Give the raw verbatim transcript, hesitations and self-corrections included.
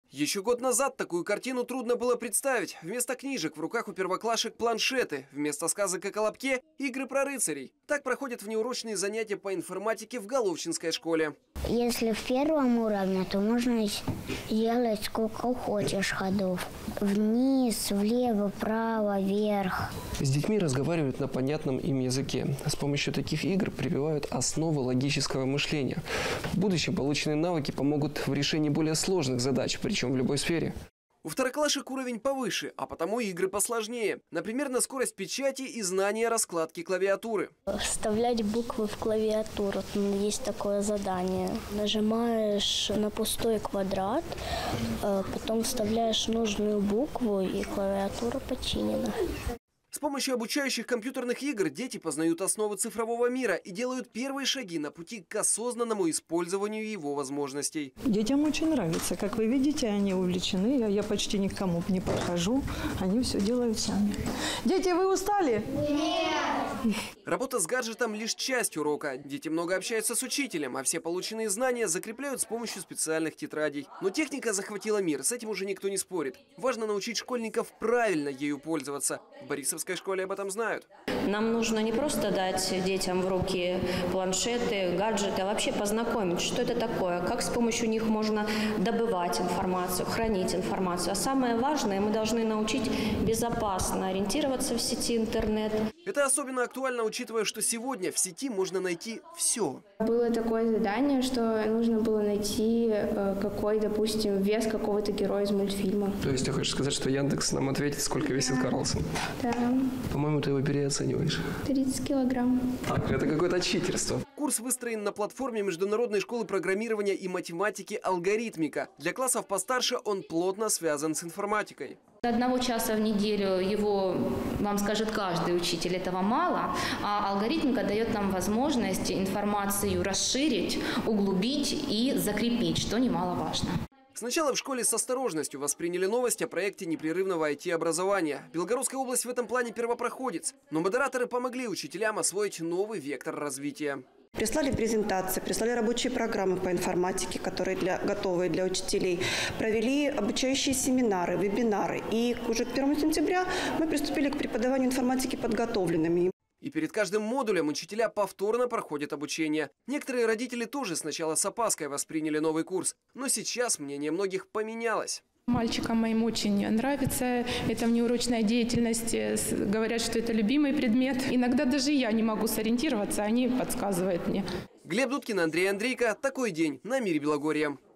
Еще год назад такую картину трудно было представить. Вместо книжек в руках у первоклашек планшеты, вместо сказок о Колобке – игры про рыцарей. Так проходят внеурочные занятия по информатике в Головчинской школе. Если в первом уровне, то можно сделать сколько хочешь ходов. Вниз, влево, вправо, вверх. С детьми разговаривают на понятном им языке. С помощью таких игр прививают основы логического мышления. В будущем полученные навыки помогут в решении более сложных задач, причем в любой сфере. У второклашек уровень повыше, а потому игры посложнее. Например, на скорость печати и знание раскладки клавиатуры. Вставлять буквы в клавиатуру. Есть такое задание. Нажимаешь на пустой квадрат, потом вставляешь нужную букву, и клавиатура починена. С помощью обучающих компьютерных игр дети познают основы цифрового мира и делают первые шаги на пути к осознанному использованию его возможностей. Детям очень нравится. Как вы видите, они увлечены. Я, я почти никому не подхожу. Они все делают сами. Дети, вы устали? Нет! Работа с гаджетом лишь часть урока. Дети много общаются с учителем, а все полученные знания закрепляют с помощью специальных тетрадей. Но техника захватила мир, с этим уже никто не спорит. Важно научить школьников правильно ею пользоваться. В Борисовской школе об этом знают. Нам нужно не просто дать детям в руки планшеты, гаджеты, а вообще познакомить, что это такое, как с помощью них можно добывать информацию, хранить информацию. А самое важное, мы должны научить безопасно ориентироваться в сети интернет. Это особенно актуально, учитывая, что сегодня в сети можно найти все. Было такое задание, что нужно было найти какой, допустим, вес какого-то героя из мультфильма. То есть ты хочешь сказать, что Яндекс нам ответит, сколько весит Карлсон? Да. По-моему, ты его переоцениваешь. тридцать килограмм. Так, это какое-то читерство. Курс выстроен на платформе Международной школы программирования и математики «Алгоритмика». Для классов постарше он плотно связан с информатикой. Одного часа в неделю его вам скажет каждый учитель, этого мало, а алгоритмика дает нам возможность информацию расширить, углубить и закрепить, что немаловажно. Сначала в школе с осторожностью восприняли новость о проекте непрерывного ай ти-образования. Белгородская область в этом плане первопроходец. Но модераторы помогли учителям освоить новый вектор развития. Прислали презентации, прислали рабочие программы по информатике, которые для, готовые для учителей. Провели обучающие семинары, вебинары. И уже к первому сентября мы приступили к преподаванию информатики подготовленными. И перед каждым модулем учителя повторно проходят обучение. Некоторые родители тоже сначала с опаской восприняли новый курс. Но сейчас мнение многих поменялось. Мальчикам моим очень нравится эта внеурочная деятельность. Говорят, что это любимый предмет. Иногда даже я не могу сориентироваться, они подсказывают мне. Глеб Дудкин, Андрей Андрейко. Такой день на Мире Белогорье.